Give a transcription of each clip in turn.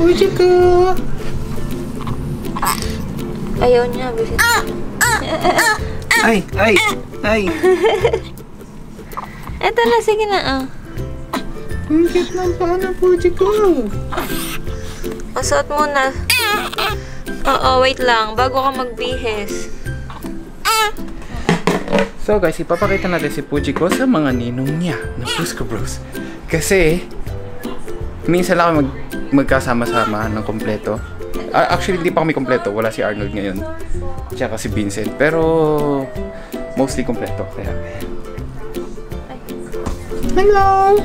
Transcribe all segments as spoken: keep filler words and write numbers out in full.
Puji ko. Ayaw niya, bisit. Ay, ay, ay. Eto na, sige na ah. Ang cute ng paa ng Puji ko. Masuot muna. Oo, wait lang. Bago ka magbihis. So guys, ipapakita natin si Puji ko sa mga ninong niya ng Fusco Bros. Kasi, minsan lang kami mag magkasama-sama ng kompleto. Uh, actually, hindi pa kami kompleto. Wala si Arnold ngayon. Tsaka si Vincent. Pero, mostly kompleto. Kaya, hello!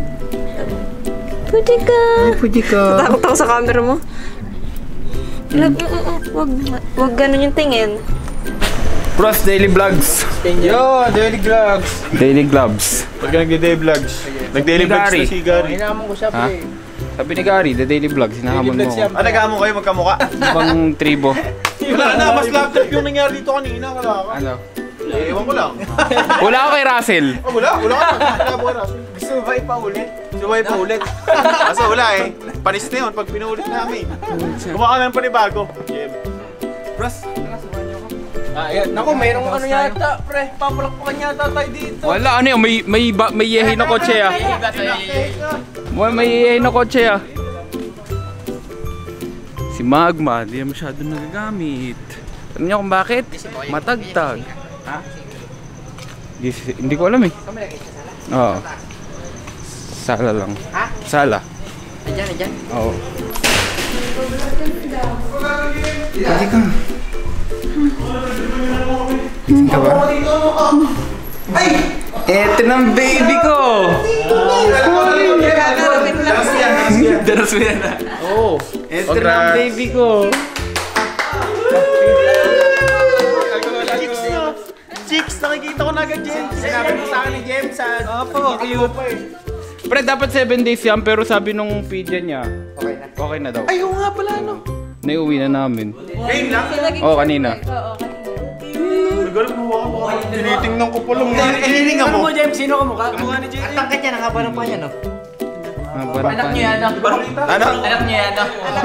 Puji ka! Hi, Puji ko! Takot ako sa camera mo. Lag, wag, wag ganun yung tingin. Bros, daily vlogs! Yo, daily vlogs! Daily vlogs. Pag nag-daily vlogs. Nag-daily vlogs na si Gary. Hinamon ko siya, pre. Sabi ni Gary, the daily vlogs. Hinahamon mo ako. Ah, naghamon kayo magkamuka? Ibang tribo. Wala na, mas laptop yung nangyari dito kanina. Wala ka. Ano? Eh, ewan ko lang. Wala ako kay Russell. Oh, wala, wala ka. Wala mo ka. Gusto mo ba ipaulit? Subay pa ulit. Kaso wala eh. Panis na yun pag pinuulit namin. Kumaka na ng panibago. Jim. Bros, nakasuhan niyo ako. Ah, yan. Naku, mayroong ano yata, pre. Papalakpakan yata tayo dito. Wala, ano yun? May, may, ba, may yehe na kotse ah. May, may yehe na kotse ah. Si Magma, di na masyado nagagamit. Alam niyo kung bakit? Matagtag. Ha? Hindi, hindi ko alam eh. Oo. Sala lang. Ha? Sala. Nandiyan, nandiyan. Oo. Pwede ka. Gising ka ba? Ay! Eto ng baby ko! Daras mo yan ah. Oo. Eto ng baby ko. Chicks, nakikita ko na agad, James. Sinabi mo sa akin ni James sa... Opo, cute. Pre, dapat seven days yan, pero sabi nung pidya niya, Okay na. okay na daw. Ay, oo nga pala, no? Naiuwi na namin. Ngayon lang? Oo, oh, kanina. Oo, kanina. Nagalit mo ako. Tinitingnan ko pa lang. Hinihinga mo. James, sino ka mukha? Kamukha ni James. Ang tangkat niya, nakaba ng panya, no? Anak niya yan. Ano? Anak niya yan, no?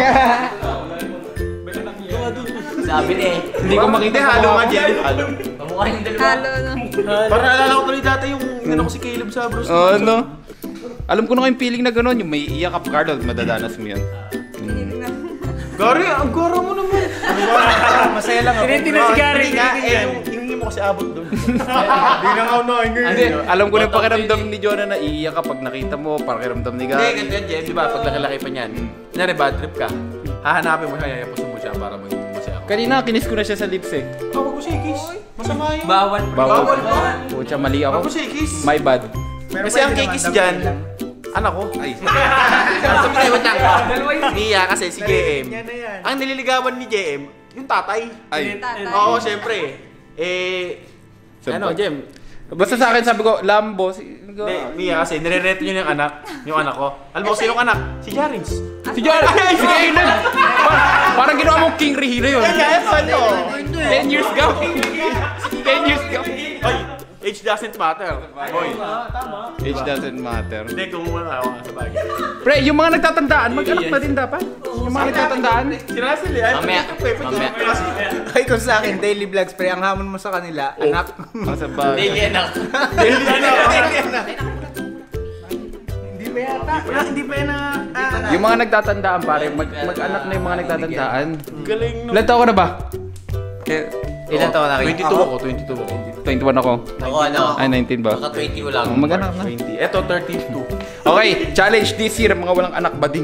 Sabi niya eh. Hindi ko makita. Hindi, halo nga, James. Halo. Kamukha yung dalawa. Halo no. Parang naalala ko tuloy dati yung ano ko si Caleb sa Bros. Oo, no? Alam ko na yung feeling na gano'n, yung may iyak up card, madadanas mo yan. Gary, ang gara mo naman. Masaya lang ako. Tinitingnan si Gary. Hindi nga, eh, yung hiningi mo kasi abot doon. Hindi na nga na, Hindi, alam ko na yung pakiramdam ni Jonah na iiyak ka pag nakita mo, pakiramdam ni Hindi, Gary. ganito yan, Jem. Di ba? Pag laki-laki pa niyan, kunyari bad trip ka, hahanapin mo siya, yayapusin mo siya para maging masaya ako. Kanina, kinis ko na siya sa lips eh. Tawag ko si Kiss. Masama yun. Bawal. Bawal. Bawal ba? Pucha, mali Tawag ako. ko si Kiss. My bad. Kasi ang kikis dyan, anak ko. Ay. Sabi tayo, wait lang. Mia kasi si J M. Yan na yan. Ang nililigawan ni J M, yung tatay. Ay. Oo, syempre. Eh, ano, Jem? Basta sa akin sabi ko, Lambo. Si... Hindi, Mia kasi, nire-reto niyo yung anak, yung anak ko. Alam mo, sinong anak? Si Jarins. Si Jar! Si Caleb! Parang ginawa mong King Rihiro yun. Kaya pa, no? Ten years ago. Ten years ago. Oy, age doesn't matter. Oy. Age doesn't matter. Hindi, kung wala ako sa bagay. Pre, yung mga nagtatandaan, mag-anak na din dapat. Yung mga nagtatandaan. Si Russell eh. Mamaya. Mamaya. Ay, kung sa akin, daily vlogs, pre, ang hamon mo sa kanila, anak. Ang sa bagay. Daily anak. Daily anak. Hindi pa yata. Wala, hindi pa yan na... Yung mga nagtatandaan, pare, mag- mag-anak na yung mga nagtatandaan. Galing no. Ilan taon ka na ba? Eh, Ilan taon na kayo? twenty-two ako, twenty-two ako. twenty-one ako. Ako ano? Ay, nineteen ba? Baka twenty ko lang. Oh, mag-anak na. twenty. Eto, thirty-two. Okay, challenge this year, mga walang anak bading.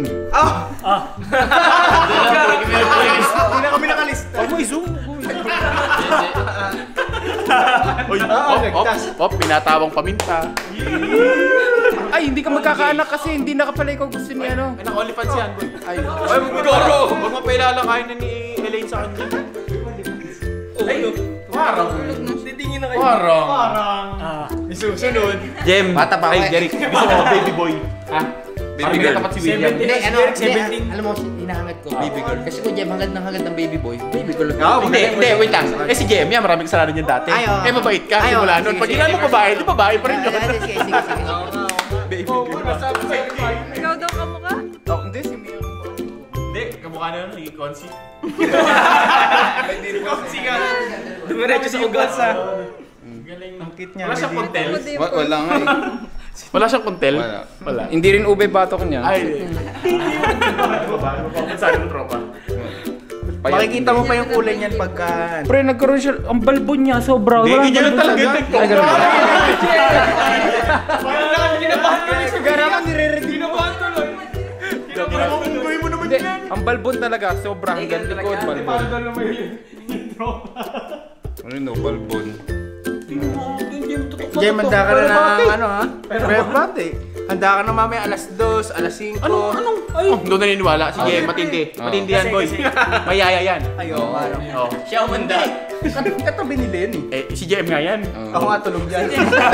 Hindi na kami nakalista. Huwag mo i-zoom. Uy, op, op, op, pinatawang paminta. Ay, hindi ka magkakaanak kasi hindi na ka pala ikaw gusto ni ano. Ay, naka-OnlyFans yan, boy. Ay, huwag mo goro! Huwag mo pailalakayin na ni Elaine sa kanya. Ay, parang. Titingin na kayo. Parang. Parang... Isusunod. Jem, Bata pa ako ay, eh. Jeric, gusto mo baby boy. Ha? Baby girl. Tapat si William. Hindi, ano, seventeen. hindi, alam mo, hinahangad ko, baby girl. Kasi kung Jem, hangad ng hangad ng baby boy, baby girl. Ah, hindi, hindi, wait lang. Eh si Jem, yan, maraming kasalanan niyan dati. Ay, oo. Eh, mabait ka, Ay, oo. simula nun. Sige, Pag sige. ginaan mo babae, di babae pa rin yun. Sige, sige, sige. Baby girl. Ikaw daw kamukha? Oh, hindi, si Mia. Hindi, Kamukha na yun, naging consi. Konsi ka. Dumiretso sa ugas ha. Ang cute niya. Wala siyang puntel. Wa- wala nga eh. Wala siyang puntel. Wala. Wala. Hindi rin ube batok niya. Ay, hindi. Sabi ng tropa. Makikita mo pa yung kulay niyan pagka... Pre, nagkaroon siya, ang balbon niya, sobra. Hindi, Walang ganyan balbon talaga. talaga. Ay, ganun. Parang lang kami kinabahan tuloy sa Garaman nire-ready. Kinabahan tuloy. Kinabahan mo kung gawin mo naman Hindi, yan. ang balbon talaga, sobra. Hanggang likod, balbon. Parang naman yun. Ano yun, no, balbon. Jem, handa ka na ng ano ha? Prep eh. Handa ka na mamaya alas dos, alas singko. Anong, anong? Ay. Oh, doon naniniwala. Sige, matindi. Oh. Matindi yan, boy. Mayaya yan. Ayo, ano. Oh. Siya umanda. Katabi nila yun eh. Eh, si J M nga yan. Ako nga tulog dyan.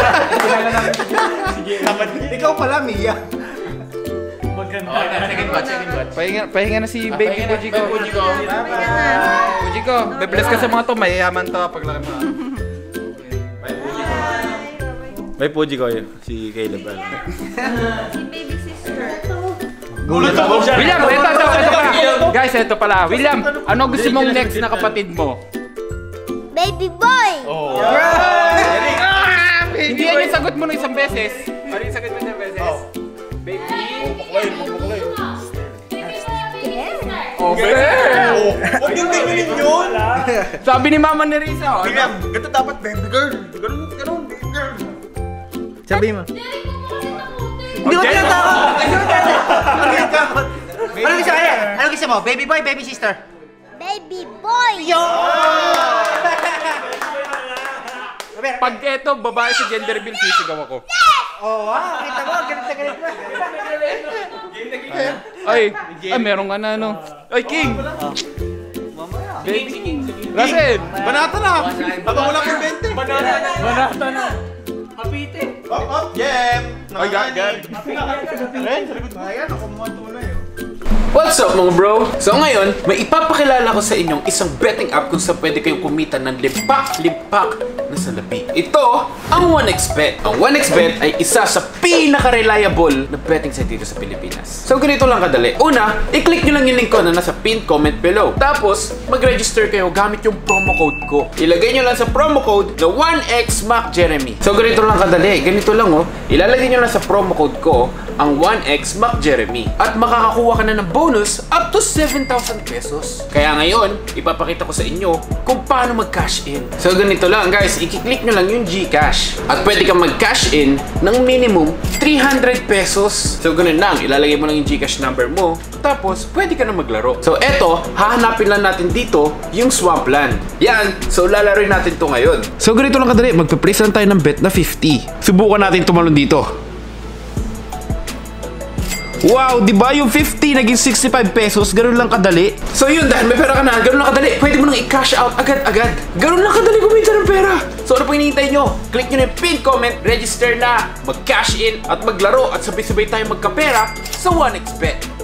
Ikaw pala, Mia. Maganda. Oh, second batch, second batch. Pahinga, pahinga na si baby Puji ko. Puji ko. Puji ko, bebless ka sa mga to, mayayaman to paglaki mo. May Puji ko yun. Si Caleb. Si baby sister. Gulat ako siya. William, ito, ito, ito pala. Guys, ito pala. William, ano gusto mong next na kapatid mo? Baby boy! Oh. Hindi yan yung sagot mo ng isang beses. Ano yung sagot mo ng isang beses? Baby. Huwag yung tingin yun. Sabi ni Mama ni Risa. oh, William, ganito dapat baby girl. Ganun, ganun, baby girl. Sabi mo. Hindi ko tinatakot! Ano gusto kaya? Ano gusto mo? Baby boy, baby sister? Baby boy! Pag eto, babae sa gender reveal, sisigaw ako. Oo, ah, kita mo, galit na galit na. Ay, ay, meron ka na, no? Ay, King! Baby. Rasen! Banata na. Habang wala kang bente. Banata na. Kapite. Up, up, Jem. Ay, gagag. Ayan, ako mga tunay. What's up mga bro? So ngayon, may ipapakilala ko sa inyong isang betting app kung saan pwede kayong kumita ng limpak-limpak na salapi. Ito, ang one X Bet. Ang one X Bet ay isa sa pinaka-reliable na betting site dito sa Pilipinas. So ganito lang kadali. Una, i-click nyo lang yung link ko na nasa pinned comment below. Tapos, mag-register kayo gamit yung promo code ko. Ilagay nyo lang sa promo code na one X Mac Jeremy. So ganito lang kadali. Ganito lang oh. Ilalagay nyo lang sa promo code ko ang one X Mac Jeremy. At makakakuha ka na ng bonus up to seven thousand pesos. Kaya ngayon, ipapakita ko sa inyo kung paano mag-cash in. So ganito lang guys, i-click nyo lang yung GCash. At pwede kang mag-cash in ng minimum three hundred pesos. So ganun lang, ilalagay mo lang yung GCash number mo. Tapos, pwede ka na maglaro. So eto, hahanapin lang natin dito yung Swampland. Yan, so lalaroin natin to ngayon. So ganito lang kadali, magpe-place lang tayo ng bet na fifty. Subukan natin tumalon dito. Wow, di ba yung fifty naging sixty-five pesos? Ganun lang kadali. So yun, dahil may pera ka na, ganun lang kadali. Pwede mo nang i-cash out agad-agad. Ganun lang kadali kumita ng pera. So ano pa hinihintay nyo? Click nyo na yung pin comment, register na, mag-cash in, at maglaro, at sabay-sabay tayo magkapera sa one X Bet.